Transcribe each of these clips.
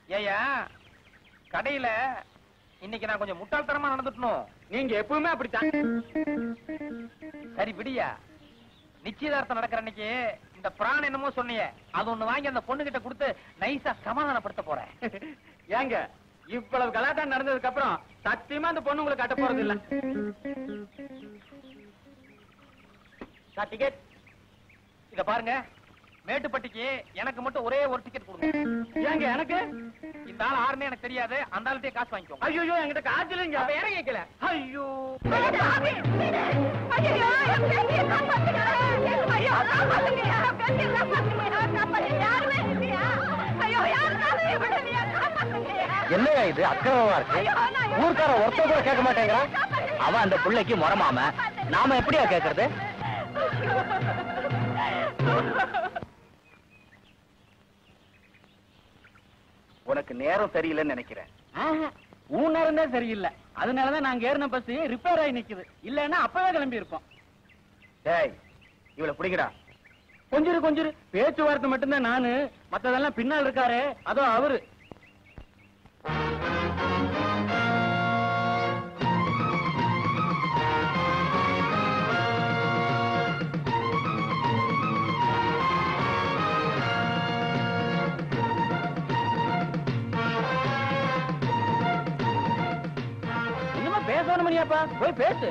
ஏயா கடையில இன்னைக்கு நான் கொஞ்சம் முட்டாள்தனமா நடந்துட்டணும். நீங்க எப்பவுமே அப்படித்தான். சரி விடியா, நிச்சயதார்த்தம் நடக்கிற அன்னைக்கு இந்த பிரான் என்னமோ சொன்னியே, அது ஒண்ணு வாங்கி அந்த பொண்ணு கிட்ட கொடுத்து நைஸா சமாதானப்படுத்த போறேன். ஏங்க இவ்வளவு கலாட்டா நடந்ததுக்கு அப்புறம் சத்தியமா அந்த பொண்ணு உங்களுக்கு கட்ட போறது இல்ல. டிக்கெட் இத பாருங்க, மேட்டுப்பட்டிக்கு எனக்கு மட்டும் ஒரே ஒரு டிக்கெட் கொடுங்க. ஏங்க எனக்கு? இந்த ஆள் ஆறுனே எனக்கு தெரியாது, அந்த ஆள்கிட்டயே காசு வாங்கிக்கோங்க. ஐயோ என்கிட்ட காசு இல்லைங்க. வேற கேட்கல. ஐயோ என்னையா இது அக்கிரமமா இருக்கு? ஊர்க்கார ஒருத்த கூட கேட்க மாட்டேங்கிறான். அவன் அந்த பிள்ளைக்கு முறமாம, நாம எப்படியா கேட்கறது? உனக்கு நேரம் சரியில்லைன்னு நினைக்கிறேன். உன் நேரம் தான் சரியில்லை. அதனாலதான் நாங்க ஏறின பஸ் ரிப்பேர் ஆகி நிக்குது. இல்லன்னா அப்பவே கிளம்பி இருப்போம். டேய் இவளை பிடிக்கடா. கொஞ்சம் பேச்சுவார்த்தை மட்டும்தான் நானு, மத்ததெல்லாம் பின்னால் இருக்காரு. அதோ அவரு. பேசணும் மணியாப்பா, போய் பேசு.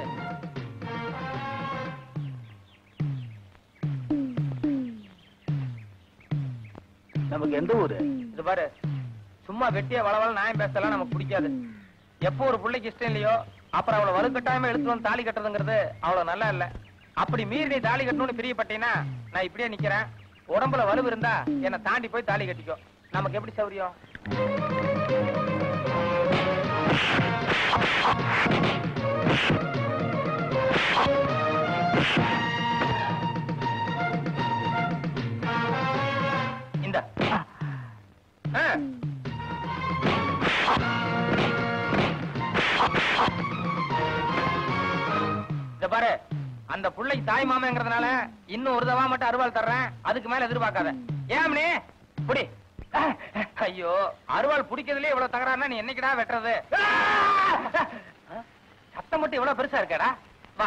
நமக்கு எந்த ஊரு? இது பாரு, சும்மா வெட்டிய வளவள நியாயம் பேசலாம் நமக்கு பிடிக்காது. எப்போ ஒரு பிள்ளைக்கு இஷ்டம் இல்லையோ அப்புறம் அவளை வலுக்கட்டாயமா எடுத்து வந்து தாலி கட்டுறதுங்கிறது அவ்வளவு நல்லா இல்ல. அப்படி மீறி நீ தாலி கட்டணும்னு பிரியப்பட்டீங்கன்னா நான் இப்படியே நிக்கிறேன். உடம்புல வலு இருந்தா என்னை தாண்டி போய் தாலி கட்டிக்கோ. நமக்கு எப்படி சௌரியம்? இந்த பாரு, அந்த புள்ளைக்கு தாய் மாமங்கிறதுனால இன்னும் ஒரு தவா மட்டும் அருவாள் தர்றேன். அதுக்கு மேல எதிர்பார்க்காத. ஏம்னே புடி. ஐயோ, அருவாள் பிடிக்கிறதுலயே இவ்வளவு தகராறுனா நீ என்னைக்குடா வெட்டுறது? சத்தம் மட்டும் இவ்வளவு பெருசா இருக்கடா. வா.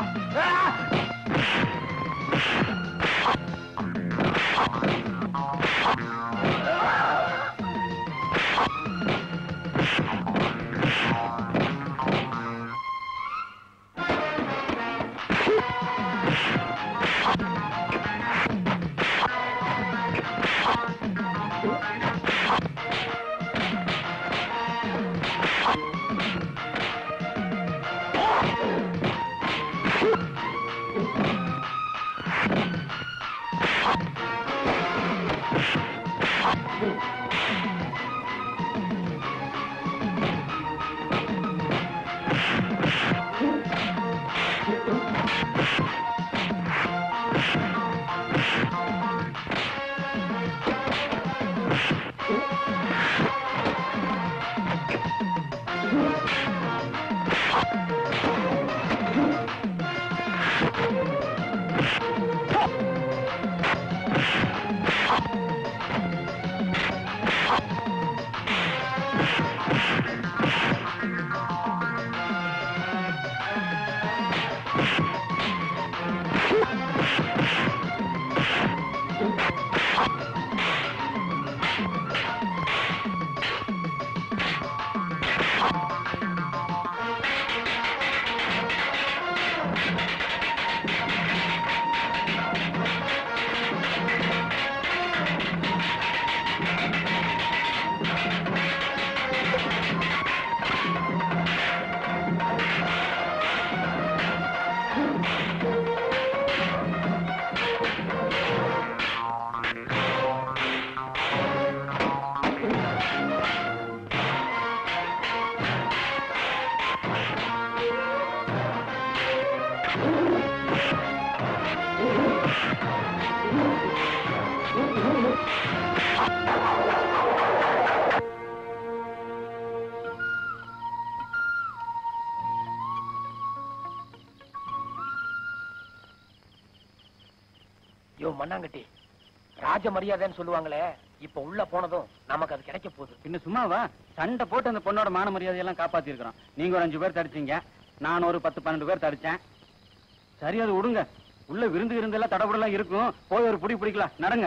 மண்ணாங்கட்டி, ராஜ மரியாதைன்னு சொல்லுவாங்களே, இப்ப உள்ள போனதும் நமக்கு அது கிடைக்க போகுது. இன்னும் சும்மாவா சண்டை போட்டு அந்த பொண்ணோட மான மரியாதையெல்லாம் காப்பாத்தி இருக்கிறோம். நீங்க ஒரு 5 பேர் தடிச்சீங்க, நான் ஒரு 10-12 பேர் தடிச்சேன். சரி அது விடுங்க, உள்ள விருந்து எல்லாம் தடபுடலாம் இருக்கும். போய் ஒரு புடி பிடிக்கலாம், நடங்க.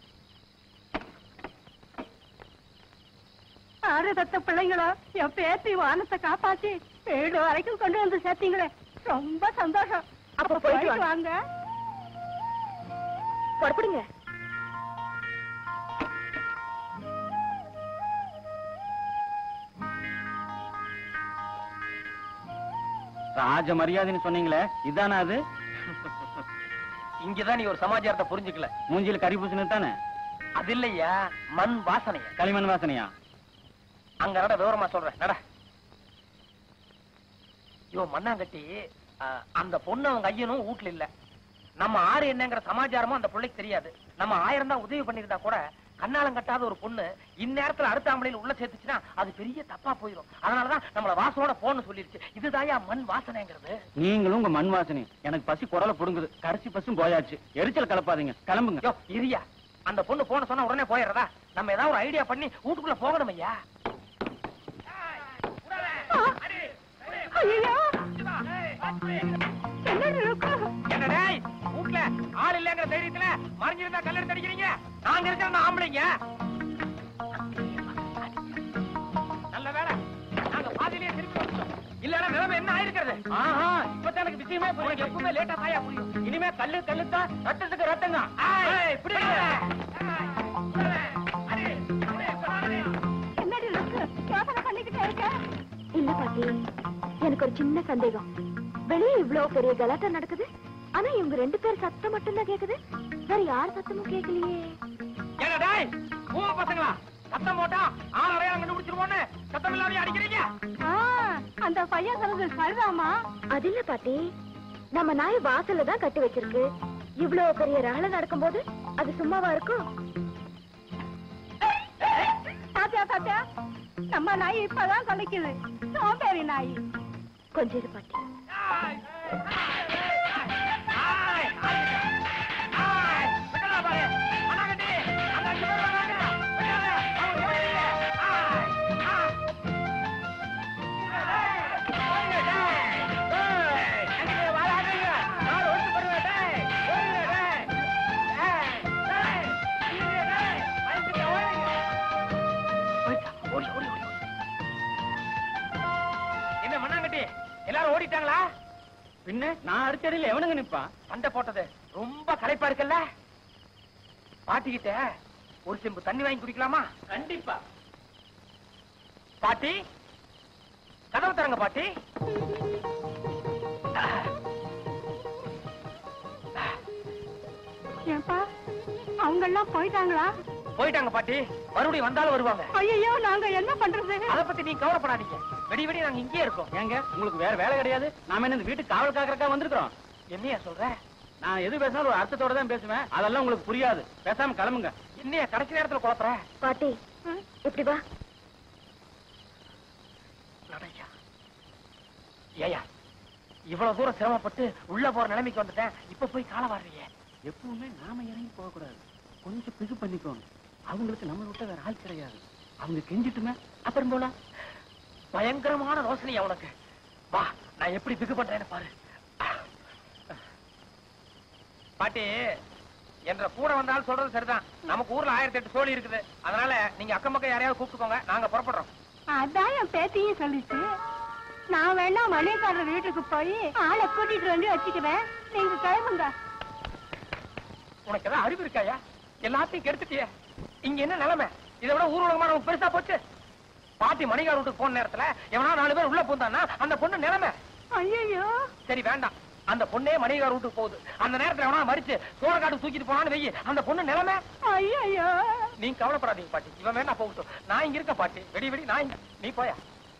6 தத்த பிள்ளைங்களோ என் பேத்தி வானத்தை காப்பாத்தி 7 வரைக்கும் கொண்டு வந்து சேர்த்தீங்களே, ரொம்ப சந்தோஷம். அப்ப போயிட்டு வாங்க. புறப்படுங்க. ராஜ மரியாதைன்னு சொன்னீங்களே, இதானா அது? இங்கதான் நீ ஒரு சமாச்சாரத்தை புரிஞ்சுக்கல. மூஞ்சில கறி பூசினது தானே? அது இல்லையா, மண் வாசனையா, களிமண் வாசனையா? அங்க நட, விவரமா சொல்றேன், நட. ஐயோ மண்ணாங்கட்டி, அந்த பொண்ணு அவங்க ஐயனும் வீட்டுல இல்ல. நம்ம ஆறு என்னங்கிற சமாச்சாரமும் அந்த பிள்ளைக்கு தெரியாது. நம்ம 1000 தான் உதவி பண்ணிருந்தா கூட கண்ணாலம் கட்டாத ஒரு பொண்ணு இந்நேரத்துல அடுத்த ஆம்பளையில உள்ள சேர்த்துச்சுன்னா அது பெரிய தப்பா போயிடும். அதனாலதான் நம்மள வாசனோட போன்னு சொல்லிருச்சு. இதுதாயா மண் வாசனைங்கிறது. நீங்களும் உங்க மண் வாசனை. எனக்கு பசி குடல புடுங்குது, கடைசி பசும் போயாச்சு. எரிச்சல் கலப்பாதீங்க, கிளம்புங்க. இரியா, அந்த பொண்ணு போன சொன்னா உடனே போயிடுறதா? நம்ம ஏதாவது ஒரு ஐடியா பண்ணி வீட்டுக்குள்ள போகணும் ஐயா. என்னடா வீட்டுல ஆள் இல்லங்கிற தைரியத்துல மறைஞ்சிருந்தா கல்லெடுத்து அடிக்கிறீங்க. நாங்க இருக்கிற ஆம்பளைங்க. நல்ல வேலை நாங்க பாதியிலேயே திருப்பி வந்துட்டோம். இல்லன்னா நிலைமை என்ன ஆயிருக்கிறது? ஆஹா, இப்பதான் எனக்கு விஷயமே புரியும். எப்பவுமே லேட்டா தாயா புரியும். இனிமே கல்லு தான் ரத்தத்துக்கு ரத்தங்க. என்னடி யோசனை பண்ணிக்கிட்டே இருக்க? இல்ல பாட்டி, எனக்கு ஒரு சின்ன சந்தேகம். வெளியே இவ்வளவு பெரிய கலாட்டா நடக்குது, ஆனா இவங்க 2 பேர் சத்தம் மட்டும் தான் கேக்குது, வேற யார் சத்தமும் கேட்கலையே. என்னடா ஊம பசங்களா, சத்தம் போட்டா ஆள் அடையாளம் கண்டுபிடிச்சிருவோன்னு சத்தம் இல்லாம அடிக்கிறீங்க? அந்த பையன் சொல்றது சரிதாமா? அது இல்ல பாட்டி, நம்ம நாய் வாசல்ல தான் கட்டி வச்சிருக்கு. இவ்வளவு பெரிய ரகலை நடக்கும்போது அது சும்மாவா இருக்கும்? தாத்தியா தாத்தியா, நம்ம நாய் இப்பதான் கலைக்குது. சோம்பேறி நாய். கொஞ்சம் இரு பாட்டி. என்ன மண்ணாங்கட்டி, எல்லாரும் ஓடிட்டாங்களா? பின்ன நான் அடிச்சடியில எவனுங்க நிப்பான்? சண்டை போட்டது ரொம்ப களைப்பா இருக்குல்ல? பாட்டிக்கிட்ட ஒரு செம்பு தண்ணி வாங்கி குடிக்கலாமா? கண்டிப்பா. பாட்டி, கதவு தரங்க பாட்டி. ஏன்பா, அவங்க எல்லாம் போயிட்டாங்களா? போயிட்டாங்க பாட்டி, மறுபடியும் வந்தாலும் வருவாங்க. ஐயோ, நாங்க என்ன பண்றது? அத பத்தி நீங்க கவலைப்படாதீங்க. வெடி நாங்க இங்கேயே இருக்கோம். ஏங்க, உங்களுக்கு வேற வேலை கிடையாது? நாம என்ன இந்த வீட்டுக்கு காவல் காக்கறக்கா வந்திருக்கிறோம்? என்னையா சொல்ற? நான் எது பேசினாலும் ஒரு அர்த்தத்தோட தான் பேசுவேன். அதெல்லாம் உங்களுக்கு புரியாது. பேசாம கிளம்புங்க. என்னையா கடைசி நேரத்துல குழப்பற? பாட்டி, இப்படி வா. நடையா ஏயா, இவ்வளவு தூரம் சிரமப்பட்டு உள்ள போற நிலைமைக்கு வந்துட்டேன். இப்ப போய் கால வாடுறீங்க. எப்பவுமே நாம இறங்கி போக கூடாது, கொஞ்சம் பிகு பண்ணிக்கோங்க. அவங்களுக்கு நம்ம விட்ட வேற ஆள் கிடையாது. அவங்க கெஞ்சிட்டுமே அப்புறம் போலாம். பயங்கரமான ரோசனையா உனக்கு. வா, நான் எப்படி பிகு பண்றேன்னு பாரு. பாட்டி, என்ற கூட வந்தாலும் சொல்றது சரிதான். நமக்கு ஊர்ல 1008 சோழி இருக்குது. அதனால நீங்க அக்கம் பக்கம் யாரையாவது கூப்பிட்டுக்கோங்க, நாங்க புறப்படுறோம். அதான் என் பேத்தியும் சொல்லிச்சு. நான் வேணா மணிக்காரர் வீட்டுக்கு போய் ஆளை கூட்டிட்டு வந்து வச்சுக்கிறேன், நீங்க கிளம்புங்க. உனக்கு ஏதாவது அறிவு இருக்காயா? எல்லாத்தையும் கெடுத்துட்டியே. இங்க என்ன நிலைமை? இதை விட ஊர்வலகமா நமக்கு பெருசா போச்சு. பாட்டி மணிகார் வீட்டுக்கு போன நேரத்துல எவனா 4 பேர் உள்ள போந்தான்னா அந்த பொண்ணு நிலைமை. ஐயோ, சரி வேண்டாம், அந்த பொண்ணே மணிகார் வீட்டுக்கு போகுது. அந்த நேரத்துல எவனா மறிச்சு சோழக்காடு தூக்கிட்டு போனான்னு வெயி, அந்த பொண்ணு நிலைமை. ஐயோ, நீங்க கவலைப்படாதீங்க பாட்டி, இவன் வேணா போகட்டும். நான் இங்க இருக்க பாட்டி. வெடி நான் இங்க, நீ போயா.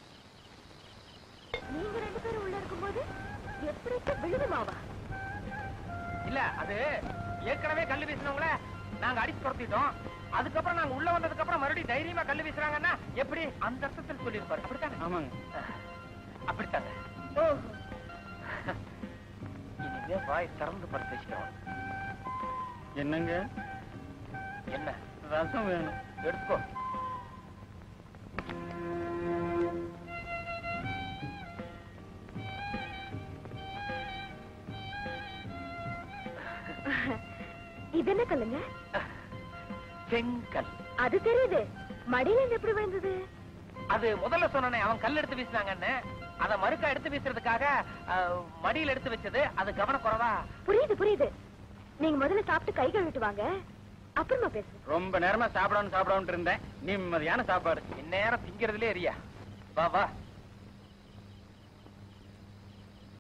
நீங்க 2 பேரும் உள்ள இருக்கும்போது எப்படி விழுதுமாவா? இல்ல, அது ஏற்கனவே கல்லு வீசினவங்கள நாங்க அடிச்சு துரத்திட்டோம். அதுக்கப்புறம் நாங்க உள்ள வந்ததுக்கு அப்புறம் மறுபடியும் தைரியமா கல்லு வீசுறாங்கன்னா எப்படி? அந்த அர்த்தத்தில் சொல்லியிருப்பாரு. அப்படித்தானே? ஆமாங்க, அப்படித்தாங்க. இனிமே வாய் திறந்து படுத்து வச்சுக்கணும். என்னங்க? என்ன ரசம் வேணும். எடுத்துக்கோ. இது என்ன கல்லுங்க? செங்கல். அது தெரியுது. மடியில இருந்து எப்படி விழுந்தது? அது முதல்ல சொன்னனே, அவன் கல் எடுத்து வீசினாங்கன்னு. அத மறுக்கா எடுத்து வீசுறதுக்காக மடியில எடுத்து வச்சது. அது கவனக்குறைவா. புரியுது புரியுது. நீங்க முதல்ல சாப்பிட்டு கை கழுவிட்டு வாங்க, அப்புறமா பேசு. ரொம்ப நேரமா சாப்பிடணும் இருந்தேன். நிம்மதியான சாப்பாடு. இந்நேரம் திங்கிறதுலே எரியா. வா வா.